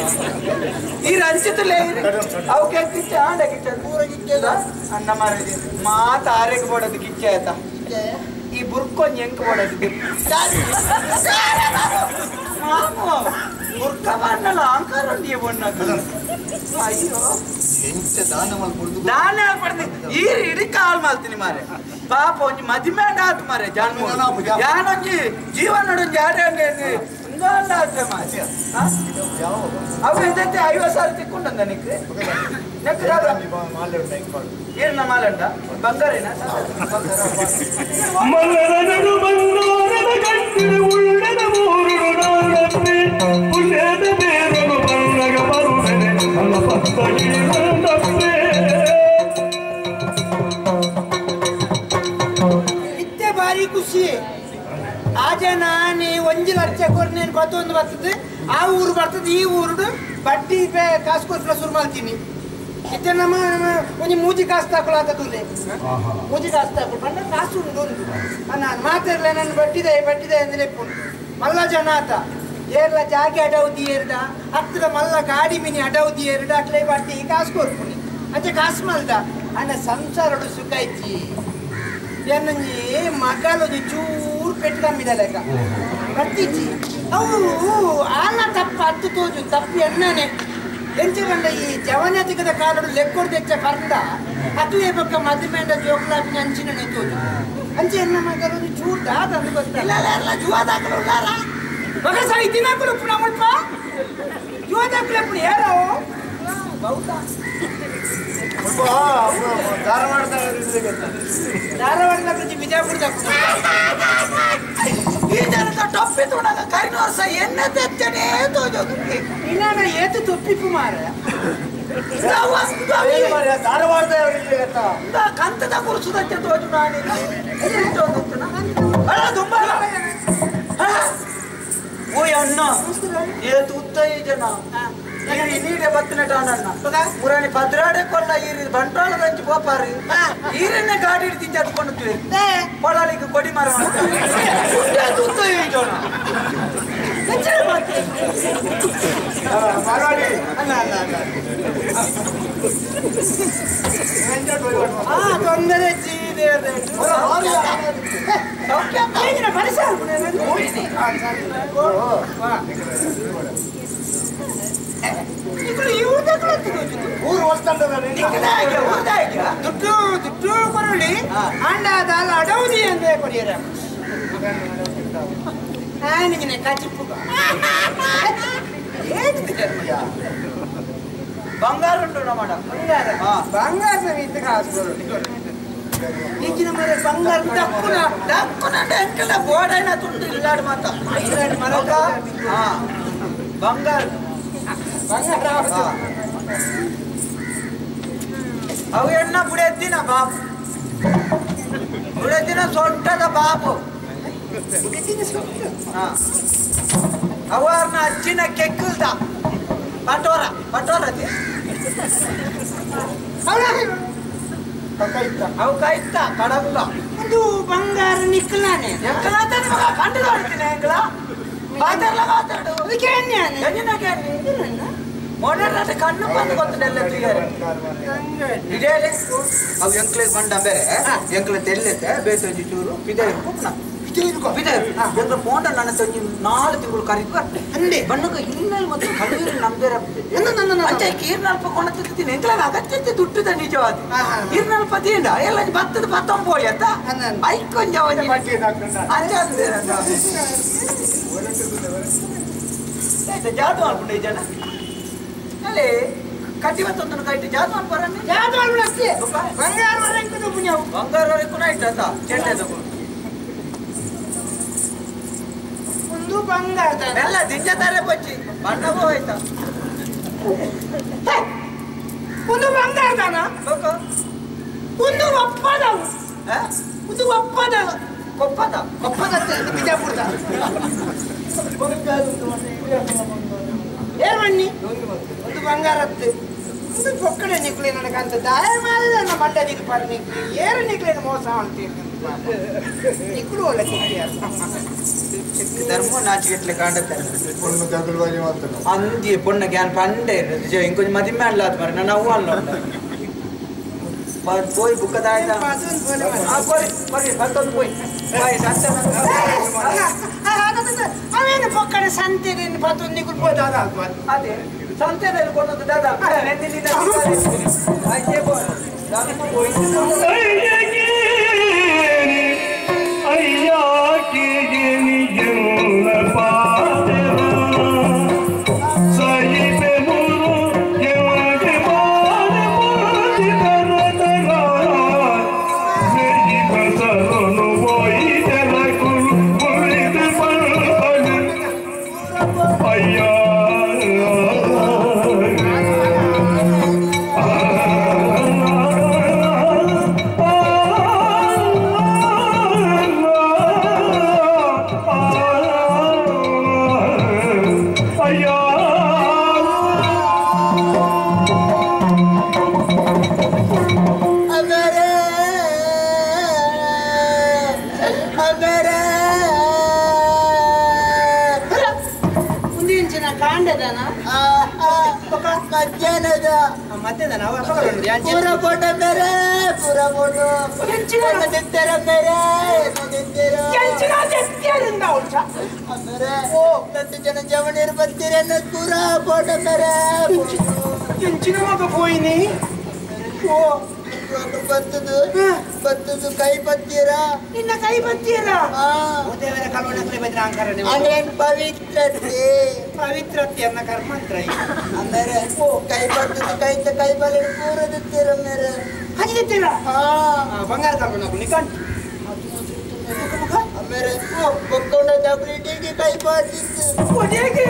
ಈ ರಂಚಿತಲೇ ಅವಕ್ಕೆ ಕಿಚ್ಚ ಆಂಡ ಕಿಚ್ಚ ಪೂರ ಕಿಚ್ಚದ ಅನ್ನ ಮಾರದಿ ಮಾತ ಆರೆಗೆ ಬೋಡದು ಕಿಚ್ಚ ಆಯ್ತಾ ಈ ಬುರ್ಕೊಂಡ್ ಎಂಕ್ ಬೋಡದು ಬುರ್ಕ ಮಾಡಲ್ಲ ಅಂಕಾರ ನೀವು ಅಯ್ಯೋ ದಾನ ಈ ಇಡೀ ಕಾಲ್ ಮಾಡ್ತೀನಿ ಮಾರೆ ಪಾಪ ಒಂಜಿ ಮದಿಮೆ ಆತು ಮಾರೆ ಜನ್ಮ ಯಾನೊಂಜಿ ಜೀವನ ಜಾಡೆ ಅವು ಎಂತೈತೆ 50,000 ತಿಕ್ಕೊಂಡ ನಿಕ್ರೆ ಏನ ಮಾಲೆ ಉಂಟ ಬಂಗಾರೇನ ಇತ್ತೆ ಬಾರಿ ಖುಷಿ ಆಜ ನಾನು 1 ಲಕ್ಷ ಕೊರ್ನೇನು ಮತ್ತೊಂದು ಬರ್ತದೆ ಆ ಊರು ಬರ್ತದೆ ಈ ಊರು ಬಡ್ಡಿ ಕಾಸು ಕೊಟ್ಟು ಶುರು ಮಾಡ್ತೀನಿ ಇತ್ತೆ ನಮ್ಮ ಒಂಜಿ ಮೂಜಿ ಕಾಸು ತಗೊಳ್ಳೋದೇ ಮೂಜಿ ಕಾಸು ತಗೊಳ್ಳು ಬಂದ ಕಾಸು ಉಂಟು ಒಂದು ನಾನು ಮಾತಾಡಲ ನಾನು ಬಡ್ಡಿದೆ ಅಂದ್ರೆ ಲೆಪ್ಪುಂಟು ಮಲ್ಲ ಜನ ಆತ ಏರ್ಲ ಜಾಗಿ ಅಡೌದಿ ಏರ್ಡ ಹತ್ತಿರ ಮಲ್ಲ ಗಾಡಿ ಮಿನಿ ಅಡೌದಿ ಏರ್ಡ ಅಟ್ಲೇ ಬಡ್ಡಿ ಕಾಸು ಕೊರ್ಪುನಿ ಅಂಚೆ ಕಾಸು ಮಲ್ದ ಅನ್ನ ಸಂಸಾರಡು ಸುಖ ಇಚ್ಚಿ ಏನಂಜಿ ಮಗಲೊಂದು ಚೂರು ಪೆಟ್ಟು ಕಮ್ಮಿದ ಲೆಕ್ಕ ಬರ್ತಿಚ್ಚಿ ಅವು ಆಲ ತಪ್ಪ ಹತ್ತು ತೋಜು ತಪ್ಪು ಎಣ್ಣನೆ ಎಂಚೆ ಬಂದ ಈ ಜವನತಿಗದ ಕಾಲಡು ಲೆಕ್ಕೊಡ್ದು ಹೆಚ್ಚ ಕರ್ದ ಅದು ಏಬಕ್ಕ ಮದುವೆಂಡ ಜೋಕ್ಲಾಪಿನ ಅಂಚಿನ ತೋಜು ಅಂಚೆ ಎನ್ನ ಮಗಲೊಂದು ಚೂರು ದಾದ ಅಂತ ಗೊತ್ತಿಲ್ಲ ಜುವಾದಾಕಲು ಮಗ ಸಾಯ್ತಿನ ಕುಲಪುಣ ಮುಲ್ಪ ಜುವಾದಾಕಲು ಯಾರೋ ಬೌದ್ಧ ಧಾರವಾಡದ ಬಿಜಾಪುರದ ಈ ಜನದ ಟೊಪ್ಪಿ ತೊಡಗ ಕರಿನ ವರ್ಷ ಎಣ್ಣೆ ತೆಚ್ಚನೆ ತೋಜೋದು ಇನ್ನ ಏತು ತೊಪ್ಪಿಪ್ಪು ಮಾರ ಧಾರವಾಡದ ಕಂತದ ಕುರ್ಸುದಕ್ಕೆ ತೋಜು ನಾನು ತುಂಬಾ ಓಯ್ ಅಣ್ಣ ಏತು ಉತ್ತ ಈ ಜನ ನೀಡೆ ಬತ್ತಿನ ಟಾನಣ್ಣ ಪುರಾಣಿ ಭದ್ರಾಡೆ ಕೊಲ್ಲ ಈರಿ ಬಂಟ್ವಾಳದ ಹಂಚಿ ಗೋಪಾರಿ ಈರನ್ನೇ ಗಾಡಿ ಹಿಡ್ದು ಚತ್ಕೊಂಡು ಪೊಳಲಿಗೆ ಕೊಡಿ ಮರ ತೊಂದರೆ ದುಡ್ಡು ಕೊರಳಿ ಅಂಡ ಅದಾಲ ಅಡೌದಿ ಅಂದೇ ಕೊಡಿಯರ ನಿಮಗೆ ಕಚಿಪ್ಪು ಬಂಗಾರ ಉಂಟು ನಮ್ಮಡ ಬಂಗಾರ ಇದ್ದ ಕಾಸು ಈಗಿನ ಮರ ಬಂಗಾರ ದಕ್ಕುನ ಎಂಕೆಲ್ಲ ಗೋಡೈನ ತುಂಡು ಇಲ್ಲಾಡು ಮಾತ ಮರಕ ಬಂಗಾರ ಬಂಗಾರ ಅವು ಎಣ್ಣ ಬುಡೆದ್ದಿನ ಬಾಬು ಬುಡೆದ್ದಿನ ಸೊಂಟದ ಬಾಬು ಅವರನ್ನ ಅಚ್ಚಿನ ಕೆಕ್ಕಲ್ದ ಪಟೋರ ಅವು ಕಾಯ್ತ ಕಡಗುಲ ಅದು ಬಂಗಾರ ನಿಕ್ಕಲಾನೆ ಕಂಡು ನೋಡ್ತೀನಿ ಎಂಗ್ಲ ಮಾತಾಡು ಮೊನ್ನೆ ಕಣ್ಣು ಬಂದು ಗೊತ್ತಿಲ್ಲ ಇದೇ ಅವು ಎಂಕ್ಲೆ ಬಂಡ ಬೇರೆ ಎಂಕ್ಲೆ ತೆಲ್ಲೈತೆ ಬೇಸಂಜಿ ಚೂರು ಬಿದೆ ಎಂಕ್ಲ ಪೋಂಡ ನನ್ನ ತಂಜಿ 4 ತಿಂಗಳು ಕರೀತು ಅಂದೆ ಬಣ್ಣಕ್ಕೆ ಇನ್ನಲ್ಲಿ ಮತ್ತು ಕಲ್ಲೂರಿ ನಮ್ದೇರ ಕೀರ್ನಲ್ಪ ಕೊಂಡ ತಿಂತೀನಿ ಎಂಕ್ಲಾಗ ಅಗತ್ಯತೆ ದುಡ್ಡುದ ನಿಜವಾದ ಕೀರ್ನಲ್ಪ ತೀಂಡ ಎಲ್ಲ ಭತ್ತದ ಪತ್ತೊಂಬೋಳಿ ಅಂತ ಐಕೊಂಜ ಜಾದು ಅನ್ಕೊಂಡೆ ಈ ಜನ ಅಲ್ಲೇ ಕಟ್ಟಿ ಮತ್ತೊಂದು ಕಟ್ಟಿ ಜಾದು ಅನ್ಬಾರ ಜಾದು ಅನ್ಬಿಡಕ್ಕೆ ಬಂಗಾರ ವರೆಗೂ ಪುಣ್ಯವು ಬಂಗಾರ ವರೆಗೂ ಆಯ್ತಂತ ಚೆಂಡೆ ಒಂದು ಬಂಗಾರ ಎಲ್ಲ ದಿಂಜ ತಾರೆ ಬಚ್ಚಿ ಬಣ್ಣವೂ ಆಯ್ತಾ ಒಂದು ಬಂಗಾರ ತಾನ ಒಂದು ಒಪ್ಪದವು ಒಂದು ಒಪ್ಪದ ಕೊಪ್ಪದ ಬಿಜಾಪುರದ ಏನ್ ಮಣ್ಣಿ ಒಂದು ಬಂಗಾರದ್ದು ಒಂದು ಪೊಕ್ಕಡೆ ನಿಕ್ಲಿ ನನಗಂತ ದಾಯ ಮಾಡಿದ ನಮ್ಮ ಮಂಡದಿಗೆ ಪರ ನಿಕ್ಲಿ ಏರು ನಿಕ್ಲಿನ ಮೋಸ ಅಂತೀನಿ ನಿಕ್ಲು ಒಳ್ಳೆ ಧರ್ಮ ನಾಚಿಕೆಟ್ಲೆ ಕಾಂಡತ್ತೆ ಪೊಣ್ಣು ಗದಲ್ ಬಾರಿ ಮಾಡ್ತಾನೆ ಅಂದಿ ಪೊಣ್ಣ ಗ್ಯಾನ್ ಪಂಡೆ ಇಂಕೊಂಚ ಮದಿಮೆ ಅಲ್ಲ ಮರ ನಾನು ಅವು ಅಲ್ಲ పోయి బుక్క తాగినా అవేನು పక్కన సంతే పత్తు నీకు పోదా అదే సంతే కొన్నది దాదా पूरा फोटो मेरे पूरा फोटो तेरा मेरे ಎಂಚಿನ ತೆತ್ತಿಯರಿಂದ ಉಂಟಾ मेरे ओ नत्ति जन जवनेर बत्तीरे न पूरा फोटो मेरे ಎಂಚಿನ ಮಗ ಹೋಯಿನಿ ಓ ಬತ್ತದು ಕೈ ಬತ್ತೀರಾ ನಿನ್ನ ಕೈ ಬತ್ತೀರಾ ದೇವರ ಕಲ್ವಣಕ್ಕೆ ಬದ್ರಾಂಕರ ಅಂದ್ರೆ ಪವಿತ್ರತೆ ಅನ್ನ ಕರ್ಮಂತ್ರ ಅಂದರೆ ಓ ಕೈ ಬತ್ತದು ಕೈ ಬಲೆ ಪೂರದಿತ್ತೀರ ಮೇರೆ ಹಂಗಿತ್ತೀರಾ ಬಂಗಾರ ಕಲ್ವಣಕ್ಕೆ ನಿಕಂಟ್ मेरे बक्कोंड डब्ल्यूटी कई पार्टिस ओडेगे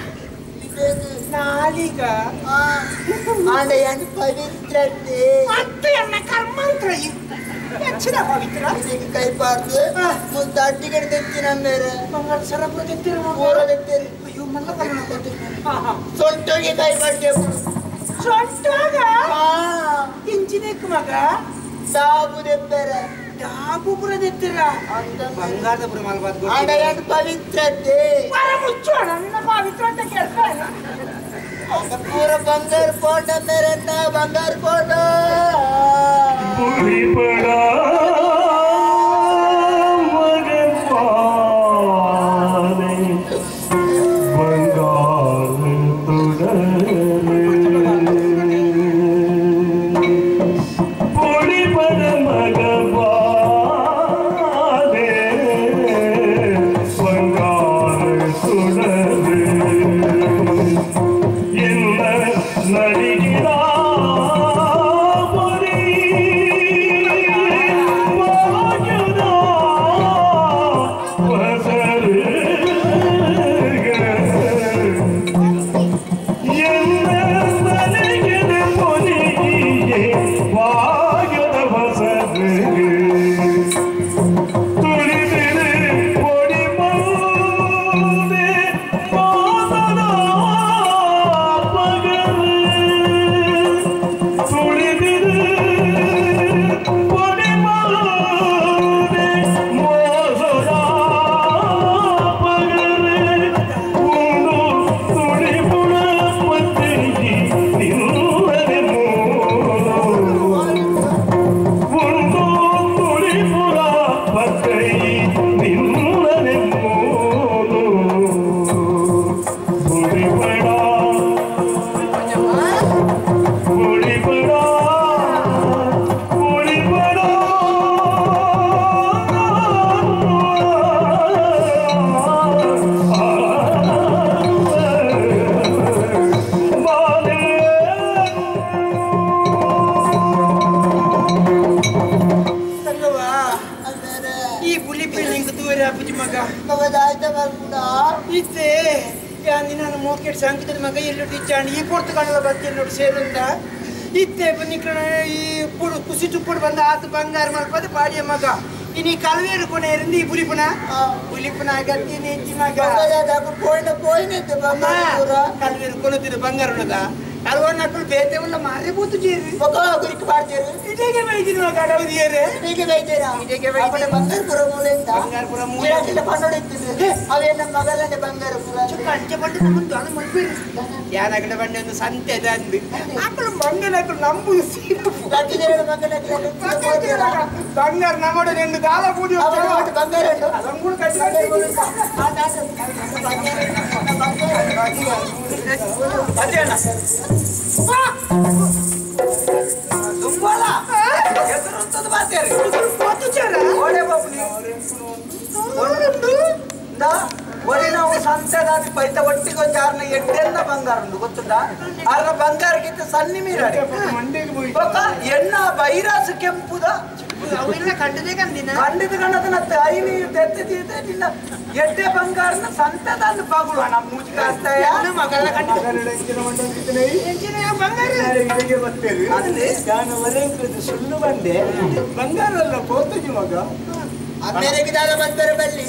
नालिका आंडे यानी पवित्रते अत्ते अन्न कर्मंत्र ಹೆಚ್ಚಿನ ಪವಿತ್ರ ಇದಕ್ಕೆ ಕೈ ಪಾರ್ದು ಮುಂದೆ ಟಿಕೆಟ್ ತೆತ್ತಿನ ಮೇರೆ ಬಂಗಾರ ಸರಪುರ ತೆತ್ತಿರ ಮೋರ ತೆತ್ತಿರ ಅಯ್ಯೋ ಮಲ್ಲ ಕರ್ಣ ಕೊಟ್ಟಿನ ಸೊಂಟಗೆ ಕೈ ಪಾರ್ದೆ ಸೊಂಟಗ ಇಂಜಿನೇಕ್ ಮಗ ಸಾಬು ದೆಪ್ಪರೆ ಡಾಬು ಪುರ ದೆತ್ತಿರ ಬಂಗಾರದ ಪುರ ಮಲ್ಬಾದ್ ಆಡಯಾಡ್ ಪವಿತ್ರತೆ ವರ ಮುಚ್ಚೋಣ ನಿನ್ನ ಪವಿತ್ರತೆ ಕೇಳ್ಕೊಳ್ಳ पूरा बंगार फोटो मेरे ना बंगार फोटो पूरी पड़ा मगर पाने बंगाल पूरी पड़ा मगर पाने बंगाल नरिगिरा पुरी वाजुदा वसर यन्न नरिगिर पुरी वाजुदा वसर ಸಂಗೀತದ ಮಗ ಎಲ್ಲೂ ಟಿಚ್ಚಾಂಡಿ ಈ ಪೊರ್ತುಗಾಣದ ಬಗ್ಗೆ ಎಲ್ಲೂ ಸೇರುಂದ ಇತ್ತೆ ನಿಕ್ರಣ ಈ ಪುಡು ಕುಸಿ ತುಪ್ಪುಡು ಬಂದ ಆತು ಬಂಗಾರ ಮಲ್ಪದ ಪಾಡಿಯ ಮಗ ಇನಿ ಕಲ್ವೇರು ಕೊನೆ ಇರಂದಿ ಈ ಬುಲಿಪುನ ಗತ್ತಿ ನೆಂಚಿ ಮಗ ಕಲ್ವೇರು ಕೊನತಿರು ಬಂಗಾರ ಉಳ್ಳದ ಅಲ್ವನ್ನಕ್ಕಳು ಬೇತೆ ಉಳ್ಳ ಮಾರಿ ಬೂತು ಜೀರಿ ಗುರಿಕ್ ಮಾಡ್ತೀರಿ ಇದಕ್ಕೆ ಬೈದಿನ ಕಡವದಿಯರೇ ಹೀಗೆ ಬೈತೀರಾ ಇದಕ್ಕೆ ಬೈದಿನ ಬಂಗಾರಪುರ ಮೂಲೆಯಿಂದ ಬಂಗಾರಪುರ ಮೂಲೆ ಪನ್ನೋಡಿತ್ತಿದ್ರು ಅವೇ ನಮ್ಮ ಮಗಲನ್ನೇ ಬಂಗಾರಪುರ ಕಂಚೆ ಬಂದು ನಮ್ಮದು ಅದು ಮಲ್ಬಿರಿ ಯಾನಗಡೆ ಬಂಡೆ ಒಂದು ಸಂತೆ ಅಂದು ಆಕಳು ಮಂಗನಕ್ಕಳು ನಂಬುದು ಬಂಗಾರ ನಮ್ಮಡೆ ನಿಂದು ದಾಲ ಪೂಜೆ ಬಂಗಾರ ಅದನ್ನು ಕಟ್ಟಿ ದುಂಬಾಲ ಹೆಸರು ಬಾತೇರಿ ಓಡೆ ಬಾಬುನಿ ಒಡಿ ನಾವು ಸಂತೆದಾದಿ ಪೈತ ಒಟ್ಟಿಗೊಂದು ಯಾರನ್ನ ಎಡ್ಡೆಲ್ಲ ಬಂಗಾರ ಉಂಟು ಗೊತ್ತುಂಟಾ ಆರ ಬಂಗಾರಕ್ಕಿಂತ ಸನ್ನಿ ಮೀರಾಡಿ ಎಣ್ಣ ವೈರಸ್ ಕೆಂಪುದ ಕಂಡದೇ ಕಂದಿನ ಖಂಡಿತ ಕಣ್ಣದನ್ನ ಐನಿ ತೆತ್ತಿದ್ದೆ ನಿನ್ನ ಎಡ್ಡೆ ಬಂಗಾರನ ಸಂತೆದಲ್ಲಿ ಬಾಗುವ ನಮ್ಮ ಮೂಜಿಕ ಅಷ್ಟೇ ಮಗಳ ಕಂಡ ಬರ್ತೇವೆ ನಾನು ವರೆಂಕದ್ದು ಸುಳ್ಳು ಬಂದೆ ಬಂಗಾರ ಅಲ್ಲ ಪೋತಜಿ ಮಗ ಅಮ್ಮೆರೆಗೆ ದಾನ ಮಾಡ್ತಾರೆ ಬಲ್ಲಿ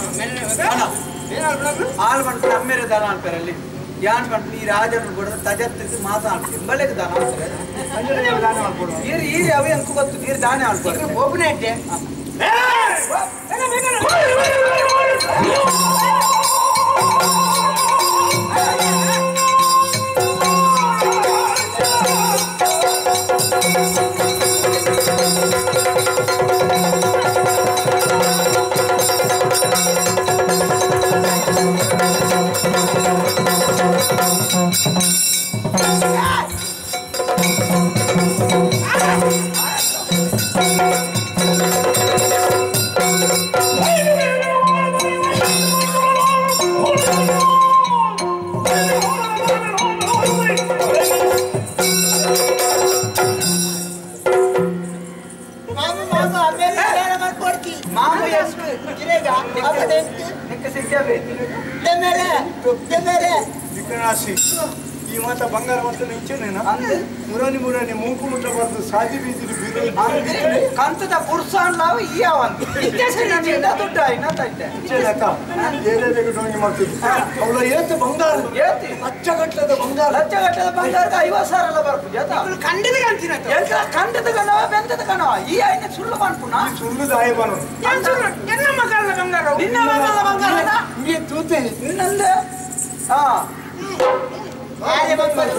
ಹಾಳು ಮಾಡ್ತಾರೆ ಅಮ್ಮೆರೆ ದಾನ ಮಾಡ್ತಾರೆ ಅಲ್ಲಿ ಯಾನ್ ಮಾಡ್ತೀನಿ ಈ ರಾಜನ ಕೂಡ ತಜತ್ತಿದ್ದು ಮಾತಾಡ್ತೀನಿ ಬಳೆಗೆ ದಾನ ಮಾಡ್ತಾರೆ ಈ ಅವೇ ಅಂಕು ಗೊತ್ತು ನೀರು ದಾನ ಮಾಡ್ತಾರೆ ಒಬ್ಬನೇ ಇದ್ದೆ ಈ ಮಾತ ಬಂಗಾರ ಮತ್ತು ನಿಂಚೇನೇನ ಮುರಾನಿ ಮುರಾನಿ ಮೂಕು ಮುಟ್ಟ ಬರ್ದು ಸಾದಿ ಬೀದಿಲಿ ಬೀದಿ ಕಂತದ ಪುರುಷ ನಾವು ಈ ಅವಂತ ದುಡ್ಡ ಡೊಂಗಿ ಮಾಡ್ತಿದ್ವಿ ಅವಳ ಏತು ಬಂಗಾರ ಏತಿ ಲಕ್ಷಗಟ್ಟದ ಬಂಗಾರ ಲಕ್ಷಗಟ್ಟದ ಬಂಗಾರದ 50,000 ಎಲ್ಲ ಬರ್ಬೋದು ಖಂಡಿತ ಕಾಣ್ತೀನಿ ಖಂಡಿತ ಕಣವ ಬೆಂದದ ಕಣವ ಈ ಐನ ಸುಳ್ಳು ಮಾಡ್ಪುಣ ಸುಳ್ಳು ದಾಯ ಬರೋ ಎಲ್ಲ ಮಕ್ಕಳ ಬಂಗಾರ ನಿನ್ನ ಮಗಳ ಬಂಗಾರ ಹಿಂಗೆ ತೂತೆ ನಿನ್ನಂದೆ ಹಾ ಯಾರೇ ಬಂಗಾರ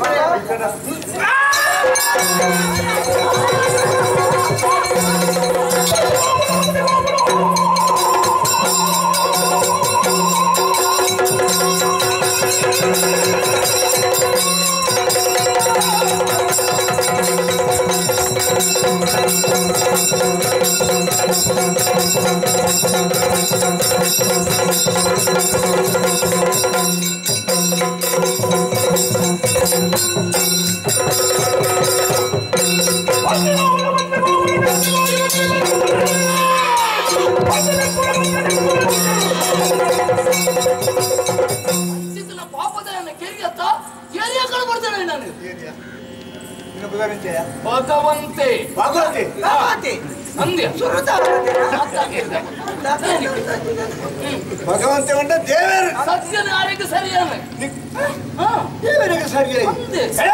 ಭಗವಂತೆ ಭಗವಂತೆ ಭಗವಂತ ಉಂಟ ದೇವರು ಸತ್ಯನ ಆರೋಗ್ಯ ಸರಿಯಾನೆ ದೇವರಿಗೆ ಸರಿಯಾಗಿ